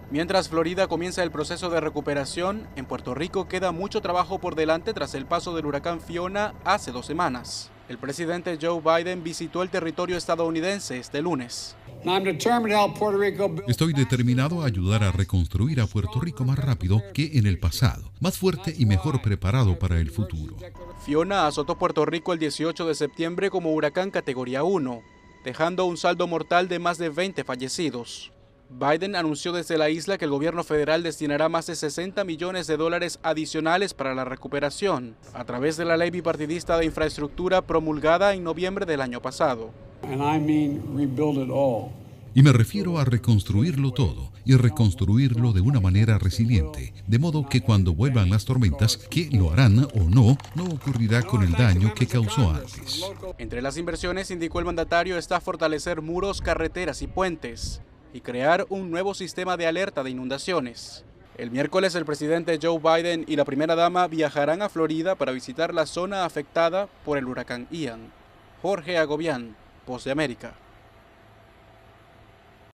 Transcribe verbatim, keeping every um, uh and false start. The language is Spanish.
Mientras Florida comienza el proceso de recuperación, en Puerto Rico queda mucho trabajo por delante tras el paso del huracán Fiona hace dos semanas. El presidente Joe Biden visitó el territorio estadounidense este lunes. Estoy determinado a ayudar a reconstruir a Puerto Rico más rápido que en el pasado, más fuerte y mejor preparado para el futuro. Fiona azotó Puerto Rico el dieciocho de septiembre como huracán categoría uno, dejando un saldo mortal de más de veinte fallecidos. Biden anunció desde la isla que el gobierno federal destinará más de sesenta millones de dólares adicionales para la recuperación, a través de la ley bipartidista de infraestructura promulgada en noviembre del año pasado. Y me refiero a reconstruirlo todo y reconstruirlo de una manera resiliente, de modo que cuando vuelvan las tormentas, que lo harán o no, no ocurrirá con el daño que causó antes. Entre las inversiones, indicó el mandatario, está fortalecer muros, carreteras y puentes, y crear un nuevo sistema de alerta de inundaciones. El miércoles el presidente Joe Biden y la primera dama viajarán a Florida para visitar la zona afectada por el huracán Ian. Jorge Agobián, Voz de América.